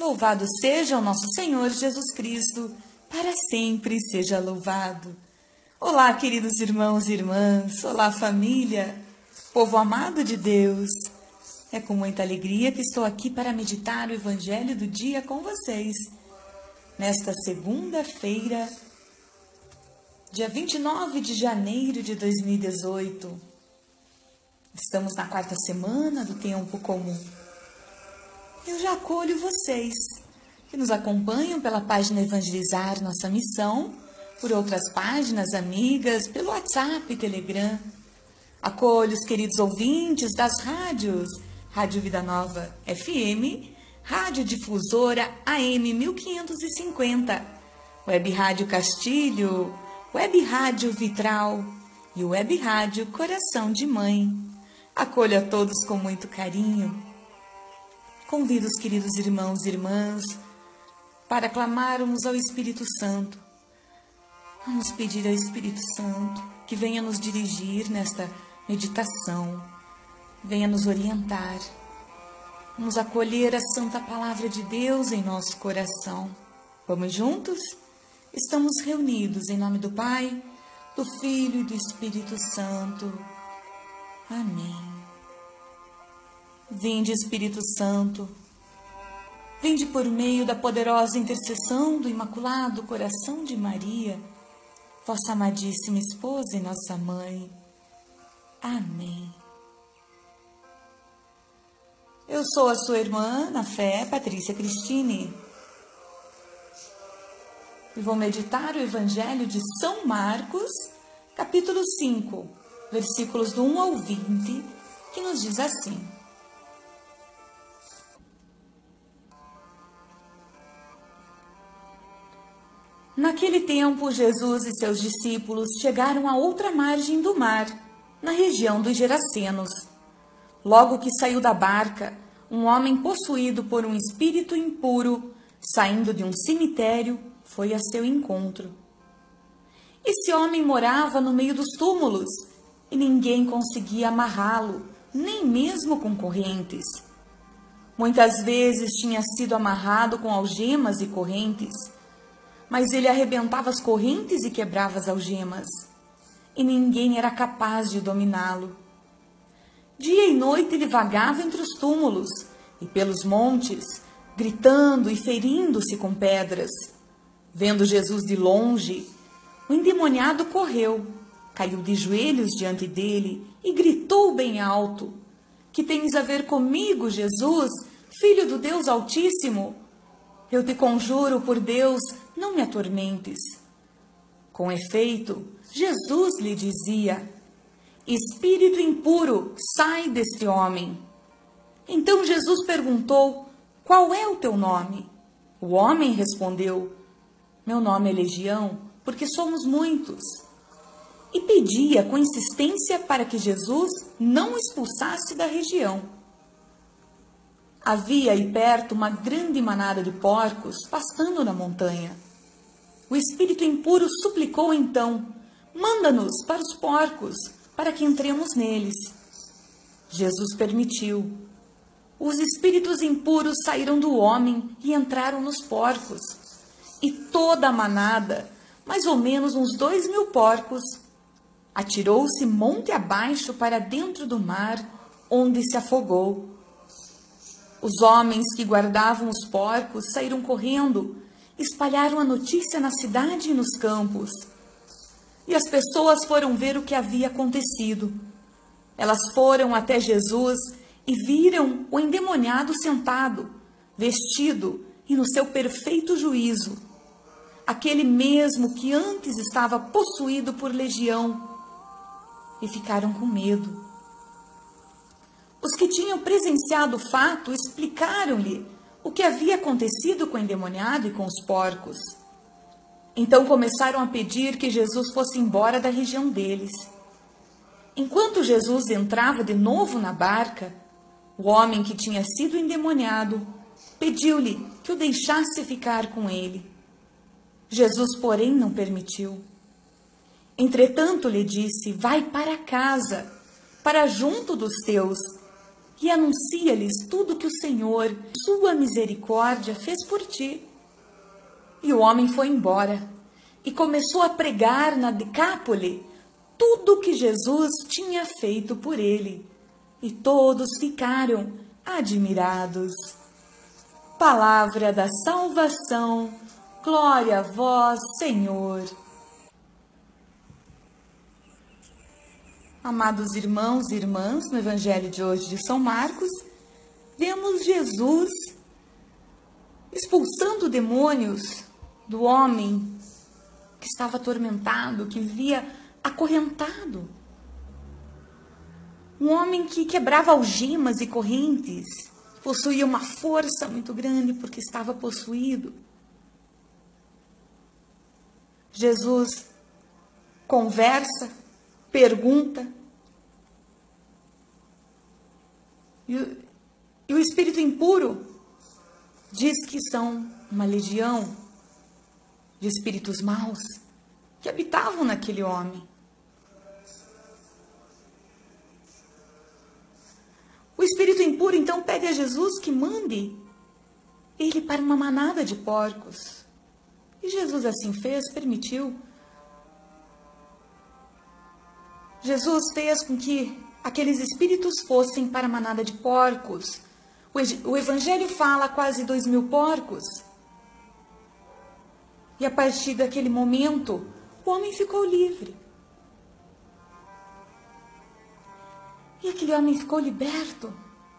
Louvado seja o nosso Senhor Jesus Cristo, para sempre seja louvado. Olá, queridos irmãos e irmãs, olá, família, povo amado de Deus. É com muita alegria que estou aqui para meditar o Evangelho do dia com vocês. Nesta segunda-feira, dia 29 de janeiro de 2018. Estamos na quarta semana do tempo comum. Eu já acolho vocês que nos acompanham pela página Evangelizar Nossa Missão, por outras páginas amigas, pelo WhatsApp e Telegram. Acolho os queridos ouvintes das rádios, Rádio Vida Nova FM, Rádio Difusora AM 1550, Web Rádio Castilho, Web Rádio Vitral e Web Rádio Coração de Mãe. Acolho a todos com muito carinho. Convido os queridos irmãos e irmãs para clamarmos ao Espírito Santo. Vamos pedir ao Espírito Santo que venha nos dirigir nesta meditação, venha nos orientar. Vamos acolher a Santa Palavra de Deus em nosso coração. Vamos juntos? Estamos reunidos em nome do Pai, do Filho e do Espírito Santo. Amém. Vinde, Espírito Santo, vinde por meio da poderosa intercessão do Imaculado Coração de Maria, vossa amadíssima esposa e nossa mãe. Amém. Eu sou a sua irmã na fé, Patrícia Cristine, e vou meditar o Evangelho de São Marcos, capítulo 5, versículos do 1 ao 20, que nos diz assim: Naquele tempo, Jesus e seus discípulos chegaram à outra margem do mar, na região dos Gerasenos. Logo que saiu da barca, um homem possuído por um espírito impuro, saindo de um cemitério, foi a seu encontro. Esse homem morava no meio dos túmulos e ninguém conseguia amarrá-lo, nem mesmo com correntes. Muitas vezes tinha sido amarrado com algemas e correntes, mas ele arrebentava as correntes e quebrava as algemas, e ninguém era capaz de dominá-lo. Dia e noite ele vagava entre os túmulos e pelos montes, gritando e ferindo-se com pedras. Vendo Jesus de longe, o endemoniado correu, caiu de joelhos diante dele e gritou bem alto: Que tens a ver comigo, Jesus, Filho do Deus Altíssimo? Eu te conjuro por Deus, não me atormentes. Com efeito, Jesus lhe dizia: Espírito impuro, sai deste homem. Então Jesus perguntou: Qual é o teu nome? O homem respondeu: Meu nome é Legião, porque somos muitos. E pedia com insistência para que Jesus não o expulsasse da região. Havia aí perto uma grande manada de porcos pastando na montanha. O espírito impuro suplicou então: Manda-nos para os porcos, para que entremos neles. Jesus permitiu. Os espíritos impuros saíram do homem e entraram nos porcos. E toda a manada, mais ou menos uns 2.000 porcos, atirou-se monte abaixo para dentro do mar, onde se afogou. Os homens que guardavam os porcos saíram correndo, espalharam a notícia na cidade e nos campos. E as pessoas foram ver o que havia acontecido. Elas foram até Jesus e viram o endemoniado sentado, vestido e no seu perfeito juízo. Aquele mesmo que antes estava possuído por legião. E ficaram com medo. Os que tinham presenciado o fato explicaram-lhe o que havia acontecido com o endemoniado e com os porcos. Então começaram a pedir que Jesus fosse embora da região deles. Enquanto Jesus entrava de novo na barca, o homem que tinha sido endemoniado pediu-lhe que o deixasse ficar com ele. Jesus, porém, não permitiu. Entretanto, lhe disse: Vai para casa, para junto dos teus, e anuncia-lhes tudo que o Senhor, sua misericórdia, fez por ti. E o homem foi embora e começou a pregar na Decápole tudo o que Jesus tinha feito por ele. E todos ficaram admirados. Palavra da salvação, glória a vós, Senhor. Amados irmãos e irmãs, no Evangelho de hoje de São Marcos, vemos Jesus expulsando demônios do homem que estava atormentado, que vivia acorrentado. Um homem que quebrava algemas e correntes, possuía uma força muito grande porque estava possuído. Jesus conversa, pergunta, e o espírito impuro diz que são uma legião de espíritos maus que habitavam naquele homem. O espírito impuro então pede a Jesus que mande ele para uma manada de porcos. E Jesus assim fez, permitiu. Jesus fez com que aqueles espíritos fossem para a manada de porcos. O Evangelho fala quase 2.000 porcos. E a partir daquele momento, o homem ficou livre. E aquele homem ficou liberto.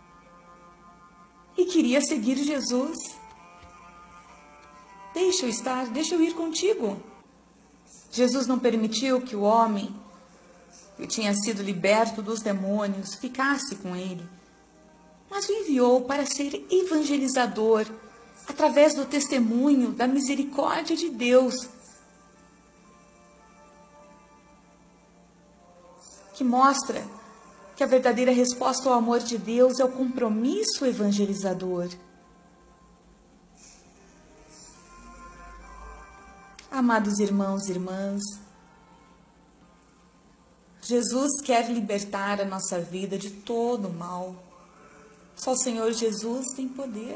E queria seguir Jesus. Deixa eu estar, deixa eu ir contigo. Jesus não permitiu que o homem que tinha sido liberto dos demônios ficasse com ele, mas o enviou para ser evangelizador através do testemunho da misericórdia de Deus, que mostra que a verdadeira resposta ao amor de Deus é o compromisso evangelizador. Amados irmãos e irmãs, Jesus quer libertar a nossa vida de todo o mal. Só o Senhor Jesus tem poder.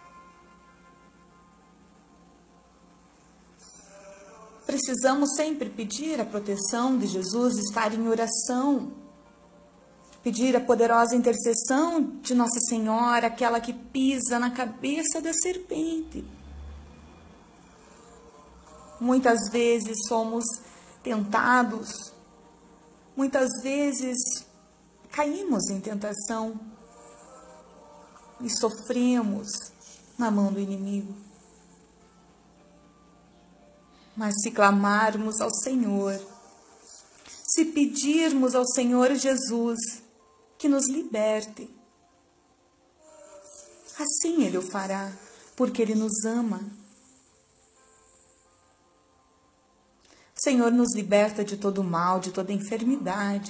Precisamos sempre pedir a proteção de Jesus, estar em oração, pedir a poderosa intercessão de Nossa Senhora, aquela que pisa na cabeça da serpente. Muitas vezes somos tentados, muitas vezes caímos em tentação e sofremos na mão do inimigo. Mas se clamarmos ao Senhor, se pedirmos ao Senhor Jesus que nos liberte, assim Ele o fará, porque Ele nos ama. O Senhor nos liberta de todo mal, de toda enfermidade.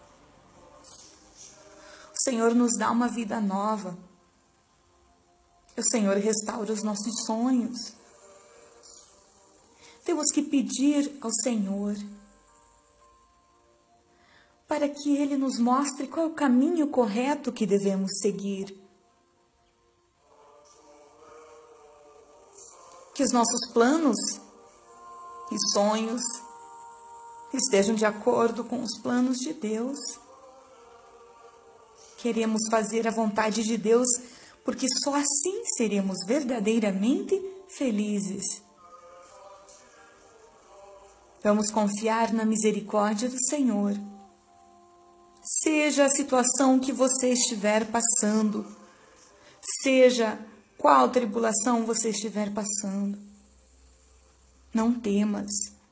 O Senhor nos dá uma vida nova. O Senhor restaura os nossos sonhos. Temos que pedir ao Senhor para que Ele nos mostre qual é o caminho correto que devemos seguir. Que os nossos planos e sonhos estejam de acordo com os planos de Deus. Queremos fazer a vontade de Deus, porque só assim seremos verdadeiramente felizes. Vamos confiar na misericórdia do Senhor. Seja a situação que você estiver passando, seja qual tribulação você estiver passando, não temas.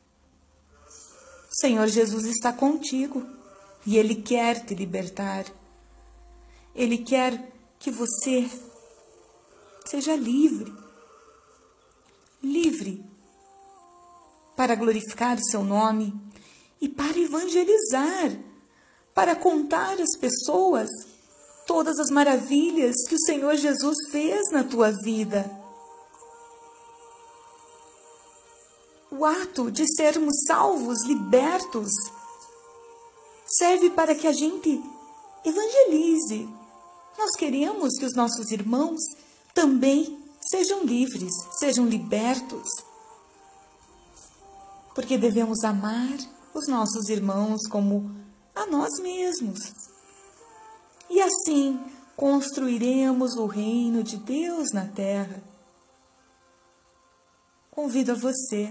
O Senhor Jesus está contigo e Ele quer te libertar. Ele quer que você seja livre, livre para glorificar o seu nome e para evangelizar, para contar às pessoas todas as maravilhas que o Senhor Jesus fez na tua vida. O ato de sermos salvos, libertos, serve para que a gente evangelize nós queremos que os nossos irmãos também sejam livres, sejam libertos. Porque devemos amar os nossos irmãos como a nós mesmos. E assim construiremos o reino de Deus na terra. Convido a você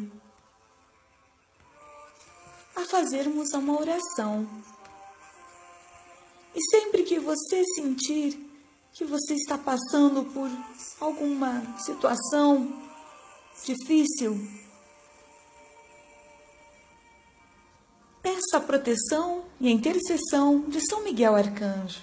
a fazermos uma oração. E sempre que você sentir que você está passando por alguma situação difícil, peça a proteção e a intercessão de São Miguel Arcanjo.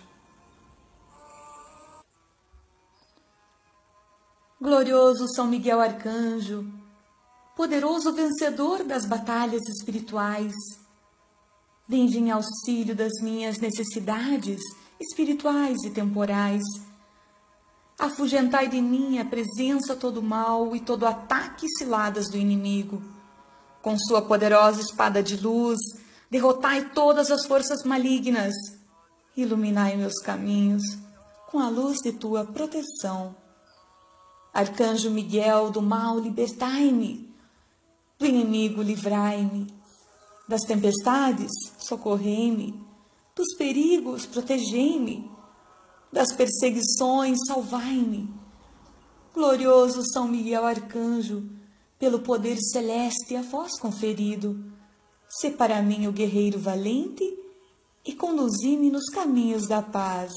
Glorioso São Miguel Arcanjo, poderoso vencedor das batalhas espirituais, vinde em auxílio das minhas necessidades espirituais e temporais. Afugentai de mim a presença todo o mal e todo ataque e ciladas do inimigo. Com sua poderosa espada de luz, derrotai todas as forças malignas. Iluminai meus caminhos com a luz de tua proteção. Arcanjo Miguel, do mal libertai-me, do inimigo livrai-me, das tempestades socorrei-me, dos perigos protegei-me, das perseguições salvai-me. Glorioso São Miguel Arcanjo, pelo poder celeste a vós conferido, sê para mim o guerreiro valente e conduzi-me nos caminhos da paz.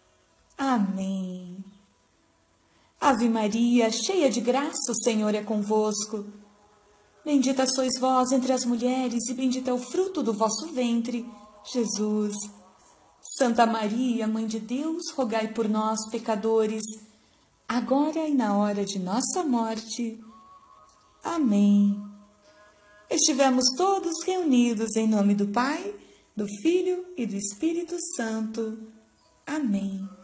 Amém. Ave Maria, cheia de graça, o Senhor é convosco. Bendita sois vós entre as mulheres, e bendito é o fruto do vosso ventre, Jesus. Santa Maria, Mãe de Deus, rogai por nós, pecadores, agora e na hora de nossa morte. Amém. Estivemos todos reunidos em nome do Pai, do Filho e do Espírito Santo. Amém.